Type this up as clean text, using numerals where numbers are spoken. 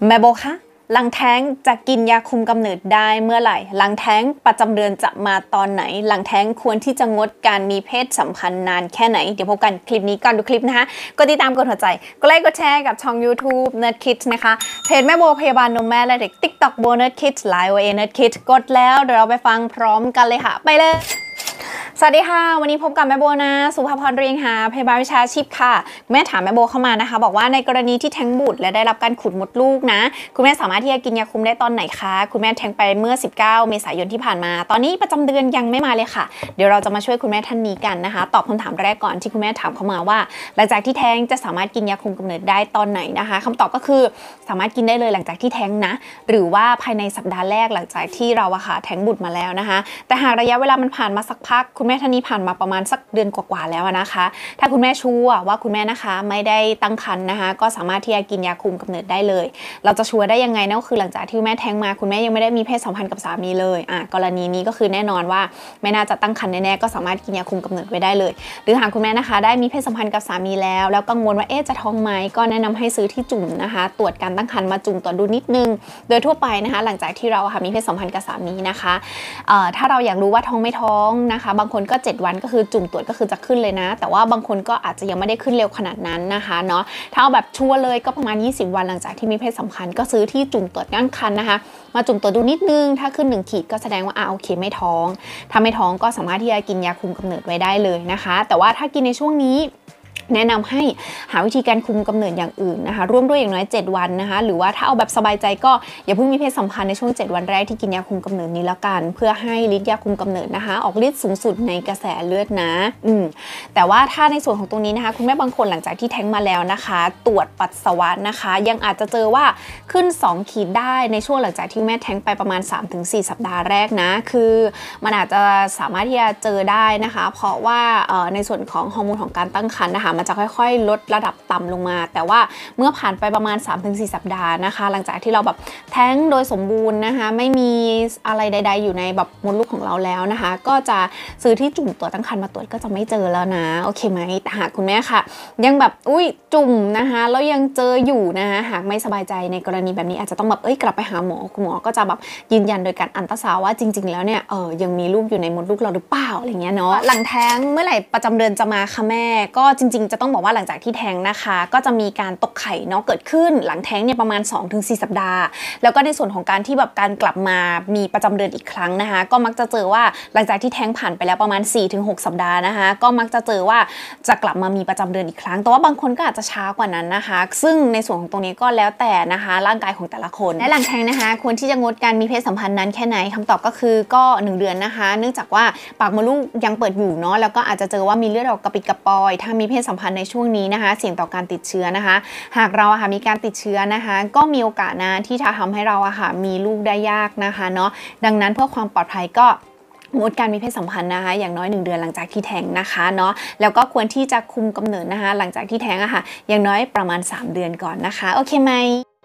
แม่โบคะหลังแท้งจะกินยาคุมกำเนิดได้เมื่อไหร่หลังแท้งประจำเดือนจะมาตอนไหนหลังแท้งควรที่จะงดการมีเพศสัมพันธ์นานแค่ไหนเดี๋ยวพบกันคลิปนี้ก่อนดูคลิปนะคะกดติดตามกดหัวใจกดไลค์กดแชร์กับช่อง YouTube Nerd Kids นะคะเพจแม่โบพยาบาลนมแม่และเด็ก TikTok โบ Nerd Kids ไลน์ OA Nerd Kids กดแล้วเดี๋ยวเราไปฟังพร้อมกันเลยค่ะไปเลยสวัสดีค่ะวันนี้พบกับแม่โบนะสุภาพรเรียงหาพยาบาลวิชาชีพค่ะคุณแม่ถามแม่โบเข้ามานะคะบอกว่าในกรณีที่แท้งบุตรและได้รับการขุดมดลูกนะคุณแม่สามารถที่จะกินยาคุมได้ตอนไหนคะคุณแม่แท้งไปเมื่อ19เมษายนที่ผ่านมาตอนนี้ประจำเดือนยังไม่มาเลยค่ะเดี๋ยวเราจะมาช่วยคุณแม่ท่านนี้กันนะคะตอบคำถามแรกก่อนที่คุณแม่ถามเข้ามาว่าหลังจากที่แท้งจะสามารถกินยาคุมกำเนิดได้ตอนไหนนะคะคำตอบก็คือสามารถกินได้เลยหลังจากที่แท้งนะหรือว่าภายในสัปดาห์แรกหลังจากที่เราแท้งบุตรมาแล้วนะคะแต่หากระยะเวลามันผ่านมาสักพักคุณแม่ท่านนี้ผ่านมาประมาณสักเดือนกว่าๆแล้วนะคะถ้าคุณแม่ชัวร์ว่าคุณแม่นะคะไม่ได้ตั้งครรภ์นะคะก็สามารถที่จะกินยาคุมกำเนิดได้เลยเราจะชัวร์ได้ยังไงนั่นก็คือหลังจากที่คุณแม่แท้งมาคุณแม่ยังไม่ได้มีเพศสัมพันธ์กับสามีเลยกรณีนี้ก็คือแน่นอนว่าไม่น่าจะตั้งครรภ์แน่ๆก็สามารถกินยาคุมกำเนิดไว้ได้เลยหรือหากคุณแม่นะคะได้มีเพศสัมพันธ์กับสามีแล้วกังวลว่าจะท้องไหมก็แนะนำให้ซื้อที่จุ่มนะคะตรวจการตั้งครรภ์มาจุ่มตรวจดูนิดนึงโดยทั่วไปนะคะหลังจากที่เรามีเพศสัมพันธ์กับสามีนะคะถ้าเราอยากรู้ว่าท้องไม่ท้องนะคะบางคนก็7วันก็คือจุ่มตรวจก็คือจะขึ้นเลยนะแต่ว่าบางคนก็อาจจะยังไม่ได้ขึ้นเร็วขนาดนั้นนะคะเนาะถ้าเอาแบบชัวร์เลยก็ประมาณ20วันหลังจากที่มีเพศสัมพันธ์ก็ซื้อที่จุ่มตรวจตั้งครรภ์นะคะมาจุ่มตรวจดูนิดนึงถ้าขึ้น1ขีดก็แสดงว่าโอเคไม่ท้องถ้าไม่ท้องก็สามารถที่จะกินยาคุมกำเนิดไว้ได้เลยนะคะแต่ว่าถ้ากินในช่วงนี้แนะนำให้หาวิธีการคุมกำเนิดอย่างอื่นนะคะร่วมด้วยอย่างน้อย7วันนะคะหรือว่าถ้าเอาแบบสบายใจก็อย่าเพิ่งมีเพศสัมพันธ์ในช่วง7วันแรกที่กินยาคุมกำเนิดนี้แล้วกันเพื่อให้ฤทธิ์ยาคุมกำเนิดนะคะออกฤทธิ์สูงสุดในกระแสเลือดนะแต่ว่าถ้าในส่วนของตรงนี้นะคะคุณแม่บางคนหลังจากที่แท้งมาแล้วนะคะตรวจปัสสาวะนะคะยังอาจจะเจอว่าขึ้น2ขีดได้ในช่วงหลังจากที่แม่แท้งไปประมาณ 3-4 สัปดาห์แรกนะคือมันอาจจะสามารถที่จะเจอได้นะคะเพราะว่าในส่วนของฮอร์โมนของการตั้งครรภ์นะคะมันจะค่อยๆลดระดับต่ำลงมาแต่ว่าเมื่อผ่านไปประมาณ 3-4 สัปดาห์นะคะหลังจากที่เราแบบแท้งโดยสมบูรณ์นะคะไม่มีอะไรใดๆอยู่ในแบบมดลูกของเราแล้วนะคะก็จะซื้อที่จุ่มตรวจตั้งครรภ์มาตรวจก็จะไม่เจอแล้วนะโอเคไหมแต่หากคุณแม่ค่ะยังแบบจุ่มนะคะแล้วยังเจออยู่นะคะหากไม่สบายใจในกรณีแบบนี้อาจจะต้องแบบกลับไปหาหมอคุณหมอก็จะแบบยืนยันโดยการอัลตราซาวด์ว่าจริงๆแล้วเนี่ยยังมีลูกอยู่ในมดลูกเราหรือเปล่าอะไรเงี้ยเนาะหลังแท้งเมื่อไหร่ประจำเดือนจะมาคะแม่ก็จริงๆจะต้องบอกว่าหลังจากที่แท้งนะคะก็จะมีการตกไข่เนาะเกิดขึ้นหลังแท้งเนี่ยประมาณ 2-4 สัปดาห์แล้วก็ในส่วนของการที่แบบการกลับมามีประจำเดือนอีกครั้งนะคะก็มักจะเจอว่าหลังจากที่แท้งผ่านไปแล้วประมาณ 4-6 สัปดาห์นะคะก็มักจะเจอว่าจะกลับมามีประจำเดือนอีกครั้งแต่ว่าบางคนก็อาจจะช้ากว่านั้นนะคะซึ่งในส่วนของตรงนี้ก็แล้วแต่นะคะร่างกายของแต่ละคนและหลังแท้งนะคะควรที่จะงดการมีเพศสัมพันธ์นั้นแค่ไหนคำตอบก็คือก็1 เดือนนะคะเนื่องจากว่าปากมดลูกยังเปิดอยู่เนาะแล้วก็อาจจะเจอว่ามีเลือดออกกระปิดกระปอยถ้ามีเพศสัมพันธ์ในช่วงนี้นะคะเสี่ยงต่อการติดเชื้อนะคะหากเรามีการติดเชื้อนะคะก็มีโอกาสนะที่จะทำให้เรามีลูกได้ยากนะคะเนาะดังนั้นเพื่อความปลอดภัยก็งดการมีเพศสัมพันธ์นะคะอย่างน้อย1 เดือนหลังจากที่แท้งนะคะเนาะแล้วก็ควรที่จะคุมกำเนิดนะคะหลังจากที่แท้งอย่างน้อยประมาณ3 เดือนก่อนนะคะโอเคไหม